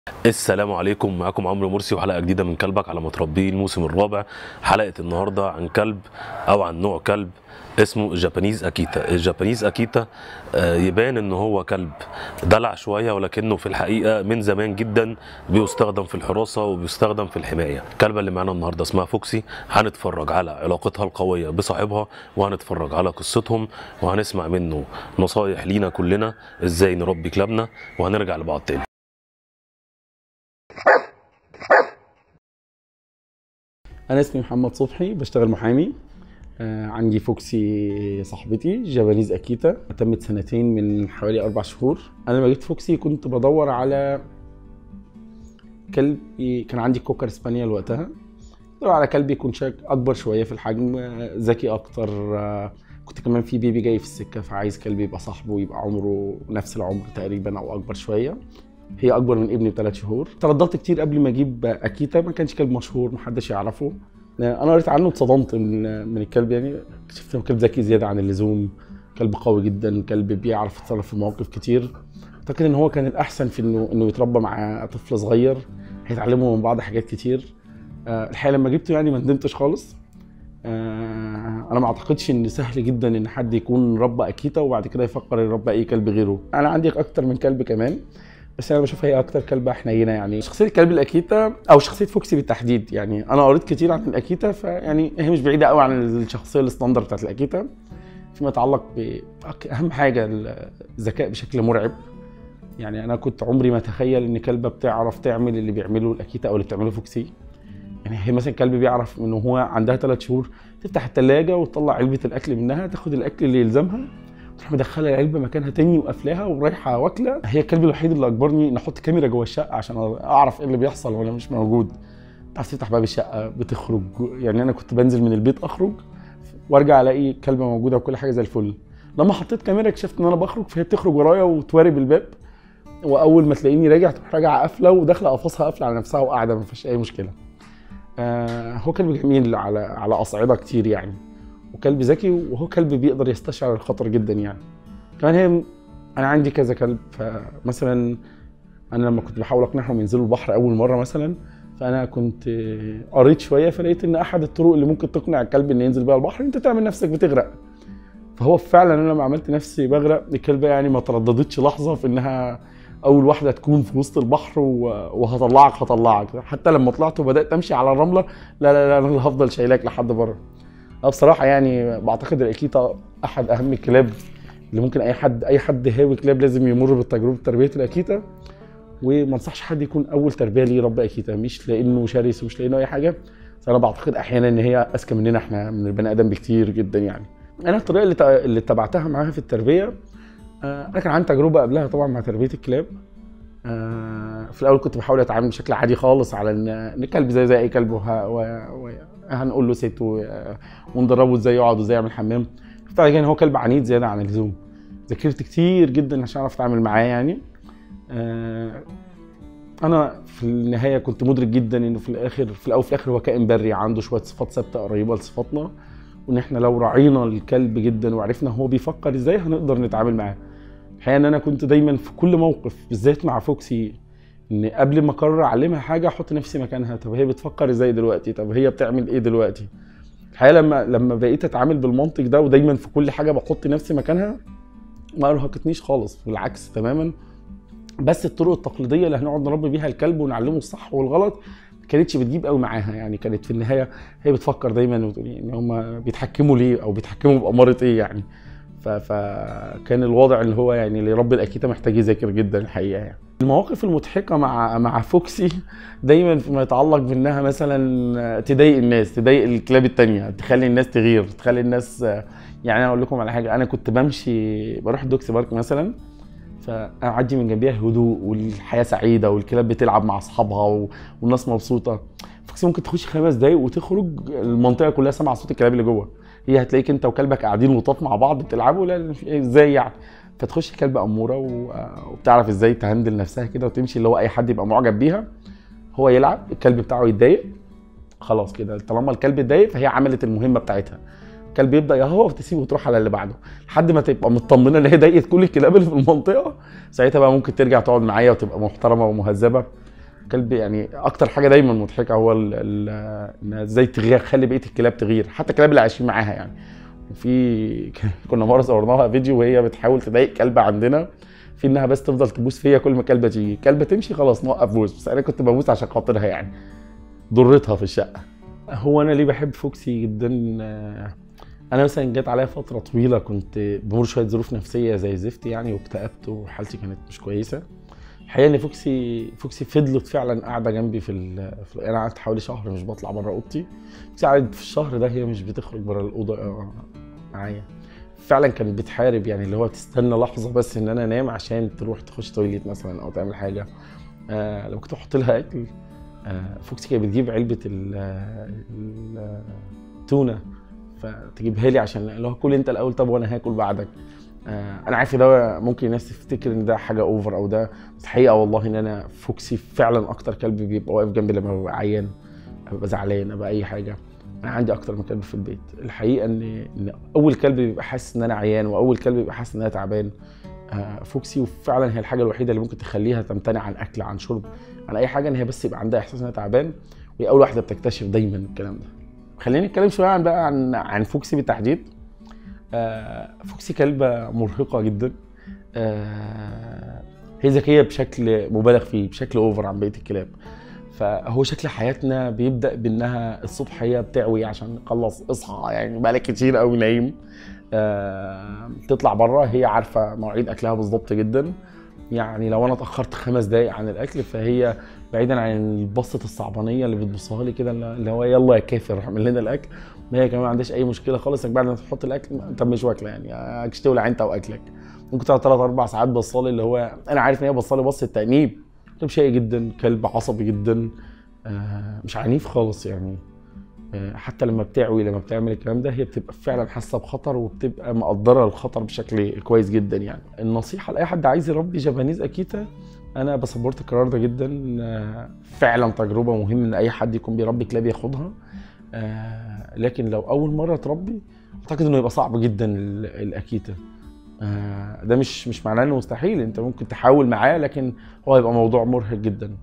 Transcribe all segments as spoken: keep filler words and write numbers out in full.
السلام عليكم، معاكم عمرو مرسي وحلقه جديده من كلبك على متربيه الموسم الرابع. حلقه النهارده عن كلب او عن نوع كلب اسمه الجابانيز اكيتا. الجابانيز اكيتا آه، يبان ان هو كلب دلع شويه، ولكنه في الحقيقه من زمان جدا بيستخدم في الحراسه وبيستخدم في الحمايه. الكلبه اللي معانا النهارده اسمها فوكسي. هنتفرج على علاقتها القويه بصاحبها، وهنتفرج على قصتهم، وهنسمع منه نصايح لينا كلنا ازاي نربي كلابنا، وهنرجع لبعض تاني. أنا اسمي محمد صبحي، بشتغل محامي. آه عندي فوكسي صاحبتي جابانيز أكيتا، تمت سنتين من حوالي أربع شهور. أنا لما جبت فوكسي كنت بدور على كلب، كان عندي كوكر اسبانيال وقتها، بدور على كلب يكون شاك أكبر شوية في الحجم، ذكي أكتر. آه كنت كمان في بيبي جاي في السكة، فعايز كلب يبقى صاحبه، يبقى عمره نفس العمر تقريبا أو أكبر شوية. هي اكبر من ابني بثلاث شهور. ترددت كتير قبل ما اجيب اكيتا، ما كانش كلب مشهور، محدش يعرفه. انا قريت عنه اتصدمت من من الكلب، يعني اكتشفت انه كلب ذكي زياده عن اللزوم، كلب قوي جدا، كلب بيعرف يتصرف في مواقف كتير. اعتقد ان هو كان الاحسن في انه انه يتربى مع طفل صغير، هيتعلموا من بعض حاجات كتير. أه الحقيقه لما جبته يعني ما ندمتش خالص. أه انا ما اعتقدش ان سهل جدا ان حد يكون ربى اكيتا وبعد كده يفكر يربى اي كلب غيره. انا عندي اكتر من كلب كمان، بس انا بشوفها هي اكتر كلبه حنينه. يعني شخصيه الكلب الاكيتا او شخصيه فوكسي بالتحديد، يعني انا قريت كتير عن الاكيتا، فيعني هي مش بعيده قوي عن الشخصيه الستاندر بتاعت الاكيتا فيما يتعلق باهم حاجه الذكاء بشكل مرعب. يعني انا كنت عمري ما اتخيل ان كلبه بتعرف تعمل اللي بيعمله الاكيتا او اللي بتعمله فوكسي. يعني هي مثلا كلب بيعرف انه هو عندها ثلاث شهور تفتح الثلاجه وتطلع علبه الاكل منها، تاخد الاكل اللي يلزمها، تروح مدخله العلبه مكانها تاني وقافلاها ورايحه واكله. هي الكلب الوحيد اللي اجبرني نحط كاميرا جوه الشقه عشان اعرف ايه اللي بيحصل وانا مش موجود. بتعرف تفتح باب الشقه، بتخرج. يعني انا كنت بنزل من البيت اخرج وارجع الاقي كلبه موجوده وكل حاجه زي الفل. لما حطيت كاميرا اكتشفت ان انا بخرج، فهي بتخرج ورايا وتوارب الباب، واول ما تلاقيني راجع تروح راجعه قافله وداخله قفصها قافله على نفسها وقاعده، ما فيش اي مشكله. آه هو كلب جميل على على اصعده كتير يعني، وكلب ذكي، وهو كلب بيقدر يستشعر الخطر جدا يعني. كمان هي انا عندي كذا كلب، فمثلا انا لما كنت بحاول اقنعهم ينزلوا البحر اول مره مثلا، فانا كنت قريت شويه فلقيت ان احد الطرق اللي ممكن تقنع الكلب انه ينزل بيها البحر انت تعمل نفسك بتغرق. فهو فعلا انا لما عملت نفسي بغرق، الكلبه يعني ما ترددتش لحظه في انها اول واحده تكون في وسط البحر وهطلعك هطلعك. حتى لما طلعت وبدات امشي على الرمله، لا لا لا انا اللي هفضل شايلاك لحد بره. انا بصراحه يعني بعتقد الاكيتا احد اهم الكلاب اللي ممكن اي حد اي حد هاوي كلاب لازم يمر بالتجربه تربيه الاكيتا. وما انصحش حد يكون اول تربيه ليه يربي اكيتا، مش لانه شرس ومش لانه اي حاجه، بس انا بعتقد احيانا ان هي اذكى مننا احنا من البني ادم بكتير جدا يعني. انا الطريقه اللي اللي اتبعتها معاها في التربيه، انا كان عندي تجربه قبلها طبعا مع تربيه الكلاب. في الاول كنت بحاول اتعامل بشكل عادي خالص على ان الكلب زي زي اي كلب، وهنقول له ست وندربه ازاي يقعد وازاي يعمل حمام. بعد كده هو كلب عنيد زياده عن اللزوم، ذاكرت كتير جدا عشان اعرف اتعامل معاه يعني. انا في النهايه كنت مدرك جدا انه في الاخر في الاول وفي الاخر هو كائن بري عنده شويه صفات ثابته قريبه لصفاتنا، وان احنا لو راعينا الكلب جدا وعرفنا هو بيفكر ازاي هنقدر نتعامل معاه. الحقيقه ان انا كنت دايما في كل موقف بالذات مع فوكسي، ان قبل ما اقرر اعلمها حاجه احط نفسي مكانها. طب هي بتفكر ازاي دلوقتي؟ طب هي بتعمل ايه دلوقتي؟ الحقيقه لما لما بقيت اتعامل بالمنطق ده ودايما في كل حاجه بحط نفسي مكانها، ما ارهقتنيش خالص، بالعكس تماما. بس الطرق التقليديه اللي هنقعد نربي بيها الكلب ونعلمه الصح والغلط ما كانتش بتجيب قوي معاها. يعني كانت في النهايه هي بتفكر دايما وتقول ان هم بيتحكموا ليه او بيتحكموا باماره ايه يعني. فكان الوضع اللي هو يعني اللي يربي الاكيتا محتاج يذاكر جدا الحقيقه يعني. المواقف المضحكه مع مع فوكسي دايما فيما يتعلق بانها مثلا تضايق الناس، تضايق الكلاب التانية، تخلي الناس تغير، تخلي الناس. يعني انا اقول لكم على حاجه، انا كنت بمشي بروح الدوكس بارك مثلا، فاعدي من جنبيها هدوء والحياه سعيده والكلاب بتلعب مع اصحابها والناس مبسوطه. فوكسي ممكن تخش خمس دقايق وتخرج المنطقه كلها سامعه صوت الكلاب اللي جوه. هي هتلاقيك انت وكلبك قاعدين لطاف مع بعض بتلعبوا، لا ازاي يعني. فتخش كلب اموره وبتعرف ازاي تهندل نفسها كده وتمشي، اللي هو اي حد يبقى معجب بيها. هو يلعب، الكلب بتاعه يتضايق، خلاص كده طالما الكلب اتضايق فهي عملت المهمه بتاعتها. الكلب يبدا يهوى وتسيبه وتروح على اللي بعده لحد ما تبقى مطمنه ان هي ضايقت كل الكلاب اللي في المنطقه. ساعتها بقى ممكن ترجع تقعد معايا وتبقى محترمه ومهذبه. كلب يعني اكتر حاجه دايما مضحكه هو ال- ال- ان ازاي تغير تخلي بقيه الكلاب تغير، حتى الكلاب اللي عايشين معاها يعني. وفي كنا مره صورناها فيديو وهي بتحاول تضايق كلبه عندنا في انها بس تفضل تبوس فيا كل ما كلبه تيجي، كلبه تمشي خلاص نوقف بوس، بس انا كنت ببوس عشان خاطرها يعني، ضرتها في الشقه. هو انا ليه بحب فوكسي جدا؟ آه، انا مثلا جت عليا فتره طويله كنت بمر شويه ظروف نفسيه زي زفت يعني، واكتئبت وحالتي كانت مش كويسه. الحقيقه ان فوكسي فوكسي فضلت فعلا قاعده جنبي في, ال... في انا قعدت حوالي شهر مش بطلع بره اوضتي. فوكسي قعدت في الشهر ده هي مش بتخرج بره الاوضه آه، معايا. فعلا كانت بتحارب يعني، اللي هو تستنى لحظه بس ان انا انام عشان تروح تخش تويليت مثلا او تعمل حاجه. آه لو كنت احط لها اكل، آه فوكسي كانت بتجيب علبه ال- ال- التونه فتجيبها لي عشان اللي هو كل انت الاول طب وانا هاكل بعدك. آه انا عارف ده ممكن الناس تفتكر ان ده حاجه اوفر او ده، بس الحقيقه والله ان انا فوكسي فعلا اكتر كلب بيبقى واقف جنبي لما ببقى عيان، ببقى زعلان، ابقى اي حاجه. انا عندي اكتر من كلب في البيت. الحقيقه ان ان اول كلب بيبقى حاسس ان انا عيان، واول كلب بيبقى حاسس ان انا تعبان آه فوكسي. وفعلا هي الحاجه الوحيده اللي ممكن تخليها تمتنع عن اكل عن شرب عن اي حاجه، ان هي بس يبقى عندها احساس انها تعبان، وهي اول واحده بتكتشف دايما الكلام ده. خليني نتكلم شويه عن بقى عن عن فوكسي بالتحديد. آه فوكسي كلبه مرهقه جدا. آه هي ذكيه بشكل مبالغ فيه، بشكل اوفر عن بقيه الكلاب. فهو شكل حياتنا بيبدا بانها الصبح هي بتعوي عشان نخلص اصحى يعني، بقالك كتير قوي نايم. آه تطلع بره هي عارفه مواعيد اكلها بالظبط جدا. يعني لو انا اتاخرت خمس دقايق عن الاكل فهي بعيدا عن البصه الصعبانيه اللي بتبصها لي كده اللي هو يلا يا كافر اعمل لنا الاكل، ما هي كمان ما عندهاش اي مشكله خالص انك بعد ما تحط الاكل انت مش واكله يعني، اكش تولع انت واكلك. ممكن تقعد ثلاث اربع ساعات بصالي، اللي هو انا عارف ان هي بصالي بص التانيب. كلب شقي جدا، كلب عصبي جدا، آه مش عنيف خالص يعني. آه حتى لما بتعوي لما بتعمل الكلام ده هي بتبقى فعلا حاسه بخطر، وبتبقى مقدره الخطر بشكل كويس جدا يعني. النصيحه لاي حد عايز يربي جابانيز اكيتا، انا بسبورت القرار ده جدا. آه فعلا تجربه مهم ان اي حد يكون بيربي كلاب ياخدها. آه لكن لو اول مره تربي اعتقد انه يبقى صعب جدا ال- الاكيتا. آه ده مش مش معناه انه مستحيل، انت ممكن تحاول معاه لكن هو هيبقى موضوع مرهق جدا.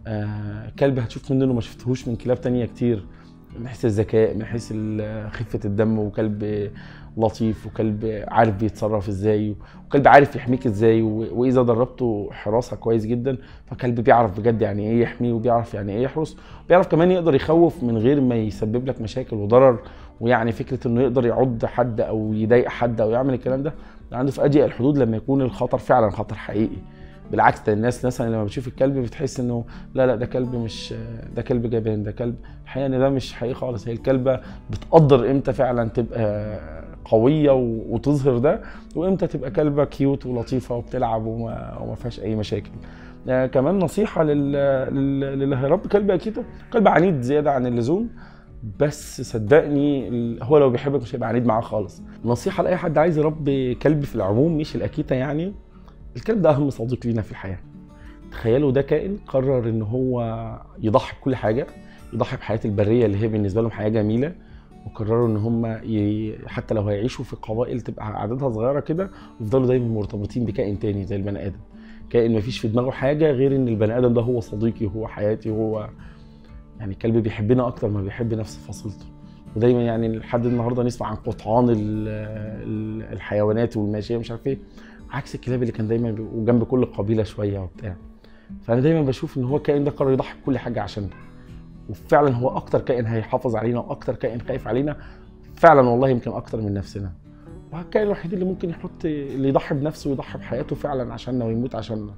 آه كلب هتشوف منه ما شفتهوش من كلاب تانية كتير، من حيث الذكاء، من حيث ال- خفة الدم، وكلب لطيف، وكلب عارف بيتصرف ازاي، وكلب عارف يحميك ازاي، و- واذا دربته حراسة كويس جدا فكلب بيعرف بجد يعني ايه يحمي، وبيعرف يعني ايه يحرس، وبيعرف كمان يقدر يخوف من غير ما يسبب لك مشاكل وضرر. ويعني فكرة انه يقدر يعض حد او يضايق حد او يعمل الكلام ده عنده في اضيق الحدود لما يكون الخطر فعلا خطر حقيقي. بالعكس ده الناس مثلا لما بتشوف الكلب بتحس انه لا لا ده كلب مش ده كلب جبان، ده كلب. الحقيقه ان ده مش حقيقي خالص. هي الكلبه بتقدر امتى فعلا تبقى قويه و- وتظهر ده، وامتى تبقى كلبه كيوت ولطيفه وبتلعب وما, وما فيهاش اي مشاكل. آه كمان نصيحه لل لل- للي هيربي كلب اكيد، كلب عنيد زياده عن اللزوم، بس صدقني ال- هو لو بيحبك مش هيبقى عنيد معاه خالص. نصيحه لاي حد عايز يربي كلب في العموم مش الاكيتا يعني، الكلب ده اهم صديق لينا في الحياه. تخيلوا ده كائن قرر ان هو يضحي بكل حاجه، يضحي بحياه البريه اللي هي بالنسبه لهم حياه جميله، وقرروا ان هم ي... حتى لو هيعيشوا في قبائل تبقى عددها صغيره كده يفضلوا دايما مرتبطين بكائن تاني زي البني ادم. كائن مفيش في دماغه حاجه غير ان البني ادم ده هو صديقي وهو حياتي وهو يعني. الكلب بيحبنا اكتر ما بيحب نفس فصيلته. ودايما يعني لحد النهارده نسمع عن قطعان ال- ال- الحيوانات والماشيه مش عارف ايه، عكس الكلاب اللي كان دايما بيبقوا جنب كل قبيله شويه وبتاع. فانا دايما بشوف ان هو الكائن ده قرر يضحي بكل حاجه عشاننا، وفعلا هو اكتر كائن هيحافظ علينا واكتر كائن خايف علينا فعلا والله، يمكن اكتر من نفسنا. وهو الكائن الوحيد اللي ممكن يحط اللي يضحي بنفسه ويضحي بحياته فعلا عشاننا ويموت عشاننا.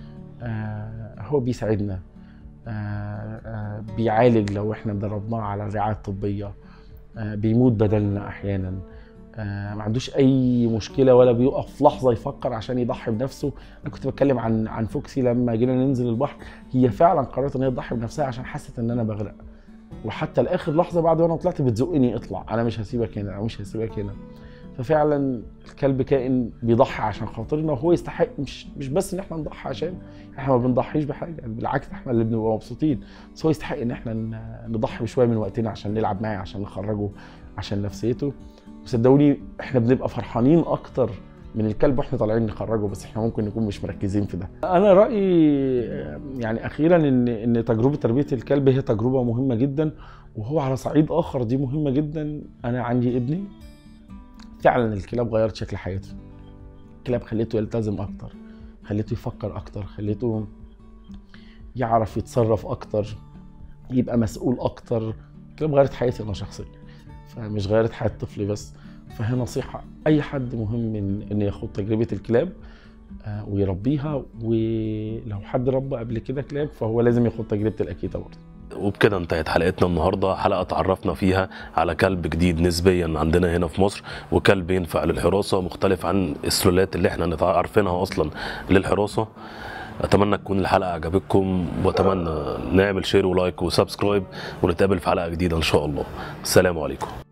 آه هو بيساعدنا، آه آه بيعالج لو احنا دربناه على الرعايه الطبيه، آه بيموت بدلنا احيانا، آه ما عندوش اي مشكله ولا بيقف لحظه يفكر عشان يضحي بنفسه. انا كنت بتكلم عن عن فوكسي لما جينا ننزل البحر، هي فعلا قررت ان هي تضحي بنفسها عشان حست ان انا بغرق، وحتى لاخر لحظه بعد وانا طلعت بتزقني اطلع، انا مش هسيبك هنا، انا مش هسيبك هنا. ففعلا الكلب كائن بيضحي عشان خاطرنا، وهو يستحق مش مش بس ان احنا نضحي عشان احنا ما بنضحيش بحاجه، بالعكس احنا اللي بنبقى مبسوطين، بس هو يستحق ان احنا نضحي بشويه من وقتنا عشان نلعب معاه، عشان نخرجه، عشان نفسيته. وصدقوني احنا بنبقى فرحانين اكتر من الكلب واحنا طالعين نخرجه، بس احنا ممكن نكون مش مركزين في ده. انا رايي يعني اخيرا ان ان تجربه تربيه الكلب هي تجربه مهمه جدا، وهو على صعيد اخر دي مهمه جدا. انا عندي ابني فعلا الكلاب غيرت شكل حياته. الكلاب خليته يلتزم اكتر، خليته يفكر اكتر، خليته يعرف يتصرف اكتر، يبقى مسؤول اكتر. الكلاب غيرت حياتي انا شخصيا، فمش غيرت حياه طفلي بس. فهي نصيحه اي حد مهم ان ان ياخد تجربه الكلاب ويربيها، ولو حد ربى قبل كده كلاب فهو لازم ياخد تجربه الاكيتا برضه. وبكده انتهت حلقتنا النهارده، حلقه اتعرفنا فيها على كلب جديد نسبيا عندنا هنا في مصر، وكلب ينفع للحراسه مختلف عن السلالات اللي احنا عارفينها اصلا للحراسه. اتمنى تكون الحلقه عجبتكم، واتمنى نعمل شير ولايك وسبسكرايب، ونتقابل في حلقه جديده ان شاء الله. السلام عليكم.